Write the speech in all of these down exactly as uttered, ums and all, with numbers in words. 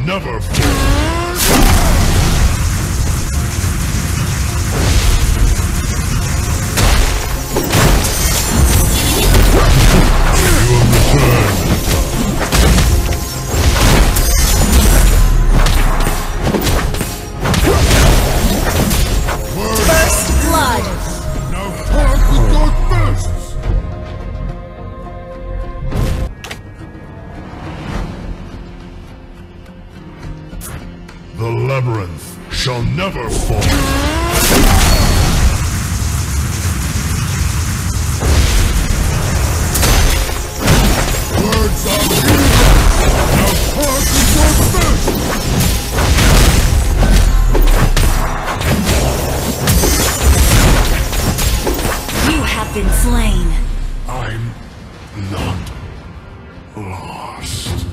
never fall. The labyrinth shall never fall. Words are meaningless. Now part with your fist. You have been slain. I'm not lost.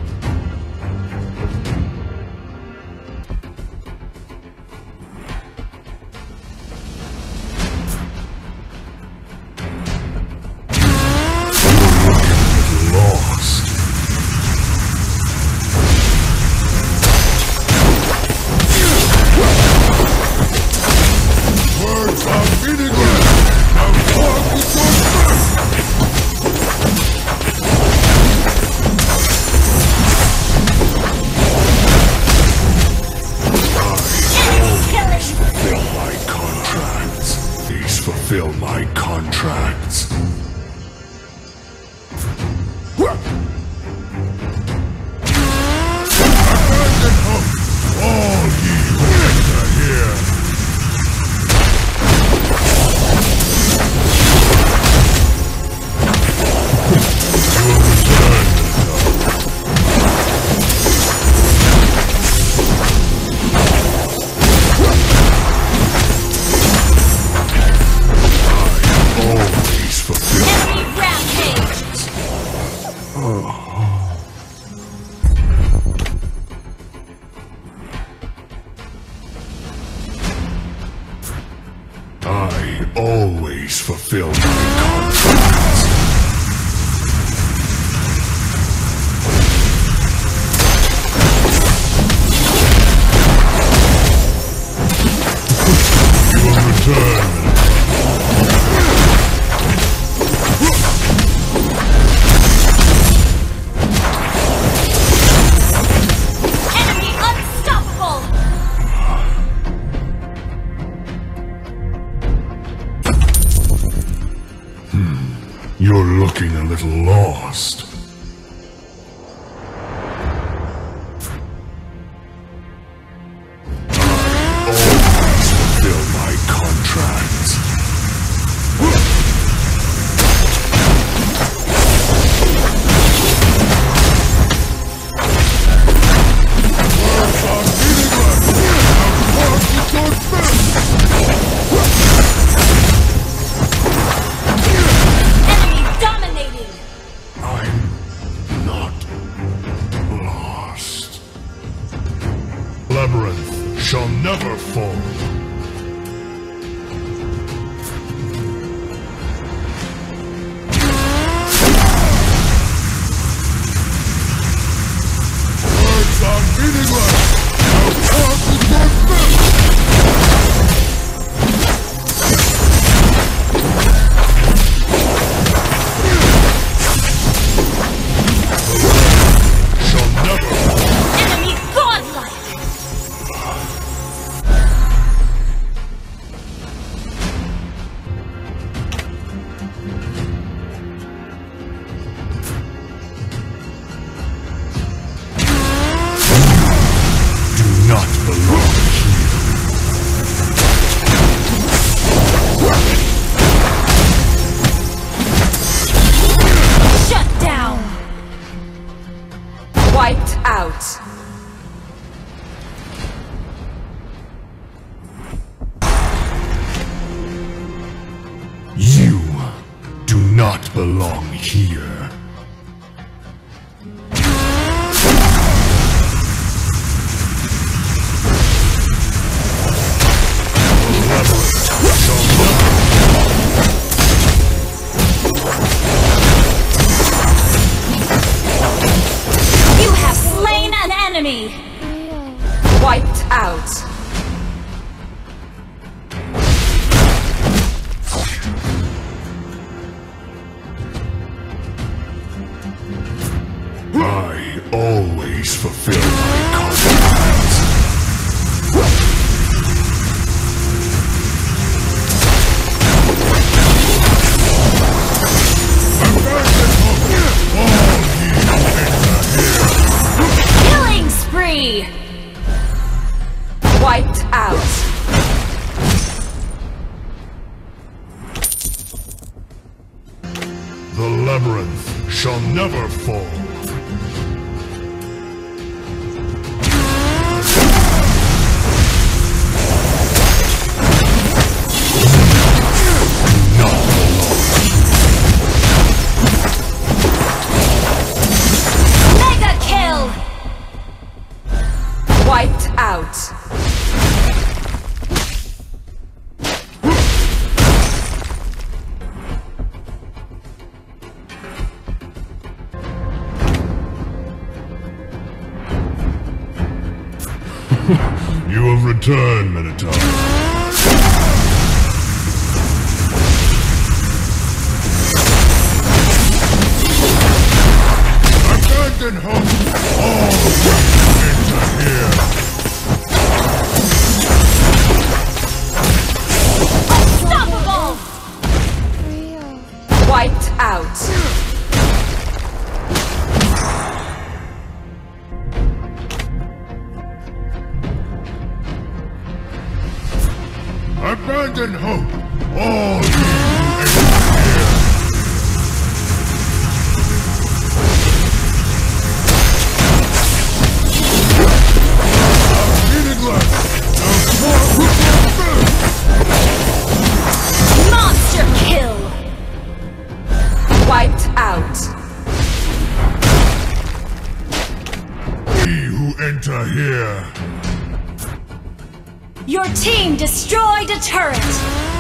Fulfill my contracts. Abandon hope, all ye who enter here. You will return. I always fulfill my contracts. You will return. Enemy unstoppable! You're looking a little lost. I always fulfill my contracts. Words are meaningless! Now part with your fist! I'm not lost. Labyrinth shall never fall. Words are meaningless. Now part with your fist. Not belong here. Shut down! Wiped out. You do not belong here. You have slain an enemy! labyrinth shall never fall. Mega kill! Wiped out. You have returned, Minotaur. Abandon hope! All enter here! Unstoppable! Wiped out. Abandon hope! All ye who enter here! Meaningless! The war will be Monster kill! Wiped out. Ye who enter here! Your team destroyed a turret!